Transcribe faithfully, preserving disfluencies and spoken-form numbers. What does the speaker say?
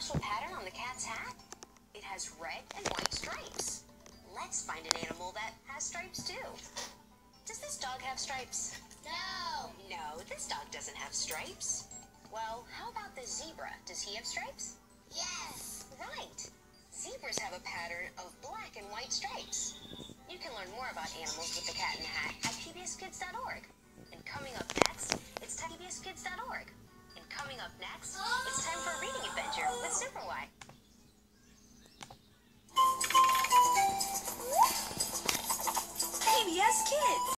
special pattern on the cat's hat? It has red and white stripes. Let's find an animal that has stripes too. Does this dog have stripes? No. No, this dog doesn't have stripes. Well, how about the zebra? Does he have stripes? Yes. Right. Zebras have a pattern of black and white stripes. You can learn more about animals with the cat in the hat at P B S Kids dot org. And coming up next, it's P B S Kids dot org.